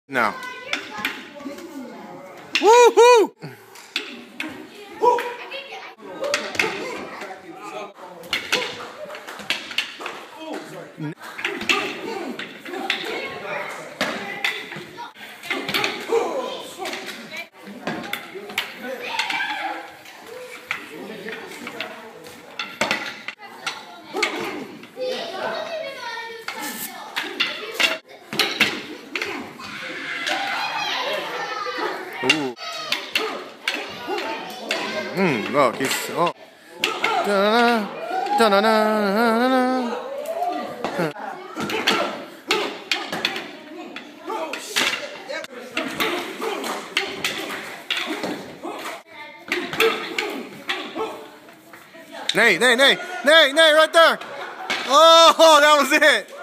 No. Woohoo! Ooh. Look, he's da-da-da, da-da-da. Nay, right there. Oh, that was it.